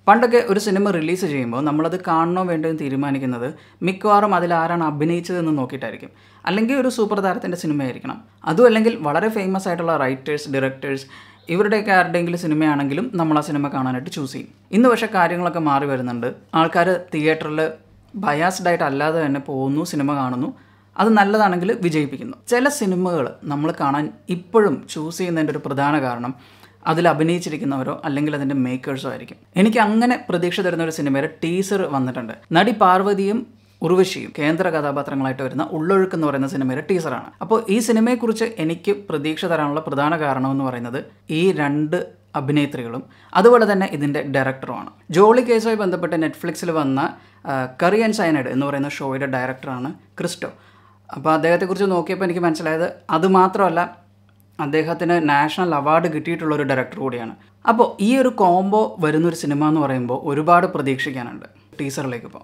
പണ്ടൊക്കെ ഒരു cinema release ചെയ്യുമ്പോൾ നമ്മളത് കാണണോ വേണ്ടോ എന്ന് തീരുമാനിക്കുന്നത് മിക്കവാറും അതിലാരാണ് അഭിനയിച്ചതെന്ന് നോക്കിയിട്ടായിരിക്കും. അല്ലെങ്കിൽ ഒരു സൂപ്പർ താരത്തിൻ്റെ സിനിമയായിരിക്കണം. അതും അല്ലെങ്കിൽ വളരെ ഫേമസ് ആയിട്ടുള്ള റൈറ്റേഴ്സ്, ഡയറക്ടേഴ്സ് ഇവരുടെയൊക്കെ ആരുടെയെങ്കിലും സിനിമയാണെങ്കിലും നമ്മൾ ആ സിനിമ കാണാനായിട്ട് ചൂസ് ചെയ്യും. ഇന്ന് പക്ഷേ കാര്യങ്ങളൊക്കെ മാറി വരുന്നുണ്ട്. ആൾക്കാർ തിയേറ്ററിൽ ബയാസ്ഡ് ആയിട്ട് അല്ലാതെ തന്നെ പോകുന്നു, സിനിമ കാണുന്നു. അത് നല്ലതാണെങ്കിൽ വിജയിപ്പിക്കുന്നു. ചില സിനിമകൾ നമ്മൾ കാണാൻ ഇപ്പോഴും ചൂസ് ചെയ്യുന്നതിൻ്റെ ഒരു പ്രധാന കാരണം അതിൽ അഭിനയിച്ചിരിക്കുന്നവരോ അല്ലെങ്കിൽ അതിൻ്റെ മേക്കേഴ്സോ ആയിരിക്കും. എനിക്ക് അങ്ങനെ പ്രതീക്ഷ തരുന്ന ഒരു സിനിമയുടെ ടീസർ വന്നിട്ടുണ്ട്. നടി പാർവതിയും ഉർവശിയും കേന്ദ്ര കഥാപാത്രങ്ങളായിട്ട് വരുന്ന ഉള്ളൊഴുക്ക് എന്ന് പറയുന്ന സിനിമയുടെ ടീസറാണ്. അപ്പോൾ ഈ സിനിമയെക്കുറിച്ച് എനിക്ക് പ്രതീക്ഷ തരാനുള്ള പ്രധാന കാരണമെന്ന് പറയുന്നത് ഈ രണ്ട് അഭിനേത്രികളും അതുപോലെ തന്നെ ഇതിൻ്റെ ഡയറക്ടറുമാണ്. ജോളി കേസുമായി ബന്ധപ്പെട്ട് നെറ്റ്ഫ്ലിക്സിൽ വന്ന കറി ആൻഡ് സയനൈഡ് എന്ന് പറയുന്ന ഷോയുടെ ഡയറക്ടറാണ് ക്രിസ്റ്റോ. അപ്പോൾ അദ്ദേഹത്തെക്കുറിച്ച് നോക്കിയപ്പോൾ എനിക്ക് മനസ്സിലായത് അതുമാത്രമല്ല, അദ്ദേഹത്തിന് നാഷണൽ അവാർഡ് കിട്ടിയിട്ടുള്ളൊരു ഡയറക്ടർ കൂടിയാണ്. അപ്പോൾ ഈ ഒരു കോംബോ വരുന്നൊരു സിനിമ എന്ന് പറയുമ്പോൾ ഒരുപാട് പ്രതീക്ഷിക്കാനുണ്ട്. ടീസറിലേക്ക് ഇപ്പോൾ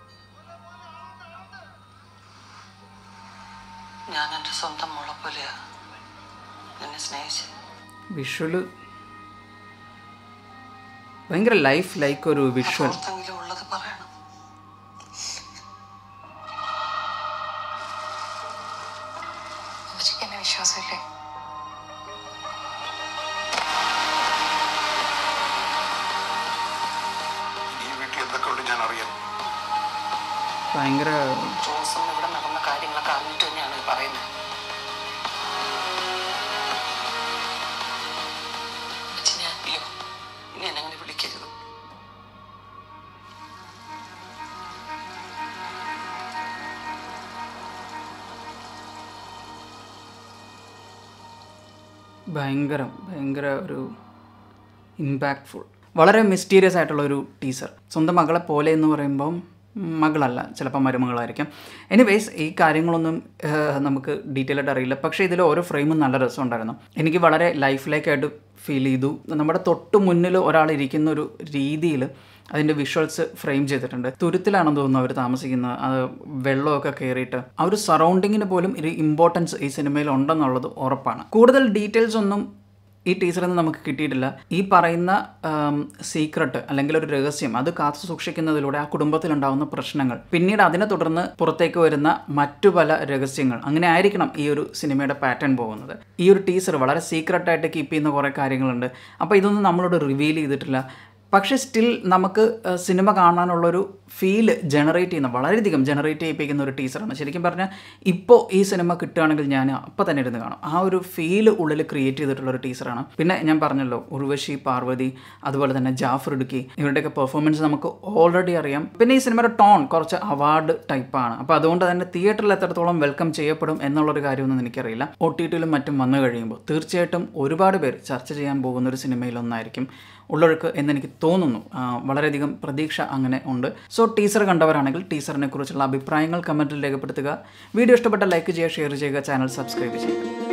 ഞാൻ എൻ്റെ സ്വന്തം മോളെ പോലെയാ എന്നെ സ്നേഹിച്ച്. വിഷ്വല് ഭയങ്കര ലൈഫ് ലൈക്ക് ഒരു വിഷ്വൽ. ഉള്ളത് പറയണം. എന്നെ വിശ്വാസമില്ലേ? ഈ വീട്ടിൽ എന്തൊക്കെ ഉണ്ട് ഞാൻ അറിയാം. ഭയങ്കര ജോസും ഇവിടെ നടന്ന കാര്യങ്ങളൊക്കെ അറിഞ്ഞിട്ട് തന്നെയാണ് പറയുന്നത്. ഇനി എന്നെ അങ്ങനെ വിളിക്കരുത്. ഭയങ്കര ഒരു ഇമ്പാക്റ്റ്ഫുൾ, വളരെ മിസ്റ്റീരിയസ് ആയിട്ടുള്ളൊരു ടീസർ. സ്വന്തം മകളെ പോലെ എന്ന് പറയുമ്പം മകളല്ല, ചിലപ്പോൾ മരുമകളായിരിക്കും. എനിവേസ് ഈ കാര്യങ്ങളൊന്നും നമുക്ക് ഡീറ്റെയിൽ ആയിട്ട് അറിയില്ല. പക്ഷേ ഇതിൽ ഓരോ ഫ്രെയിമും നല്ല രസമുണ്ടായിരുന്നു. എനിക്ക് വളരെ ലൈഫിലേക്കായിട്ട് ഫീൽ ചെയ്തു. നമ്മുടെ തൊട്ട് മുന്നിൽ ഒരാൾ ഇരിക്കുന്ന ഒരു രീതിയിൽ അതിൻ്റെ വിഷ്വൽസ് ഫ്രെയിം ചെയ്തിട്ടുണ്ട്. തുരുത്തിലാണെന്ന് തോന്നുന്നു അവർ താമസിക്കുന്നത്. അത് വെള്ളമൊക്കെ കയറിയിട്ട് ആ ഒരു സറൗണ്ടിങ്ങിന് പോലും ഒരു ഇമ്പോർട്ടൻസ് ഈ സിനിമയിൽ ഉണ്ടെന്നുള്ളത് ഉറപ്പാണ്. കൂടുതൽ ഡീറ്റെയിൽസ് ഒന്നും ഈ ടീച്ചറിൽ നിന്ന് നമുക്ക് കിട്ടിയിട്ടില്ല. ഈ പറയുന്ന സീക്രട്ട് അല്ലെങ്കിൽ ഒരു രഹസ്യം അത് കാത്തു സൂക്ഷിക്കുന്നതിലൂടെ ആ കുടുംബത്തിലുണ്ടാകുന്ന പ്രശ്നങ്ങൾ, പിന്നീട് അതിനെ തുടർന്ന് പുറത്തേക്ക് വരുന്ന മറ്റു പല രഹസ്യങ്ങൾ, അങ്ങനെ ആയിരിക്കണം ഈ ഒരു സിനിമയുടെ പാറ്റേൺ പോകുന്നത്. ഈ ഒരു ടീച്ചർ വളരെ സീക്രട്ടായിട്ട് കീപ്പ് ചെയ്യുന്ന കുറേ കാര്യങ്ങളുണ്ട്. അപ്പോൾ ഇതൊന്നും നമ്മളോട് റിവീൽ ചെയ്തിട്ടില്ല. പക്ഷേ സ്റ്റിൽ നമുക്ക് സിനിമ കാണാനുള്ളൊരു ഫീല് വളരെയധികം ജനറേറ്റ് ചെയ്യിപ്പിക്കുന്ന ഒരു ടീച്ചറാണ്. ശരിക്കും പറഞ്ഞാൽ ഇപ്പോൾ ഈ സിനിമ കിട്ടുകയാണെങ്കിൽ ഞാൻ അപ്പോൾ തന്നെ ഇരുന്ന് കാണും. ആ ഒരു ഫീല് ഉള്ളിൽ ക്രിയേറ്റ് ചെയ്തിട്ടുള്ളൊരു ടീച്ചറാണ്. പിന്നെ ഞാൻ പറഞ്ഞല്ലോ, ഉർവശി, പാർവതി, അതുപോലെ തന്നെ ജാഫർ ഇടുക്കി, ഇവരുടെയൊക്കെ പെർഫോമൻസ് നമുക്ക് ഓൾറെഡി അറിയാം. പിന്നെ ഈ സിനിമയുടെ ടോൺ കുറച്ച് അവാർഡ് ടൈപ്പാണ്. അപ്പോൾ അതുകൊണ്ട് തന്നെ തിയേറ്ററിൽ എത്രത്തോളം വെൽക്കം ചെയ്യപ്പെടും എന്നുള്ളൊരു കാര്യമൊന്നും എനിക്കറിയില്ല. OTTയിലും മറ്റും വന്നു കഴിയുമ്പോൾ തീർച്ചയായിട്ടും ഒരുപാട് പേർ ചർച്ച ചെയ്യാൻ പോകുന്നൊരു സിനിമയിലൊന്നായിരിക്കും ഉള്ളൊഴുക്ക് എന്നെനിക്ക് തോന്നുന്നു. വളരെയധികം പ്രതീക്ഷ അങ്ങനെ ഉണ്ട്. സോ ടീസർ കണ്ടവരാണെങ്കിൽ ടീസറിനെ കുറിച്ചുള്ള അഭിപ്രായങ്ങൾ കമൻറ്റിൽ രേഖപ്പെടുത്തുക. വീഡിയോ ഇഷ്ടപ്പെട്ട ലൈക്ക് ചെയ്യുക, ഷെയർ ചെയ്യുക, ചാനൽ സബ്സ്ക്രൈബ് ചെയ്യുക.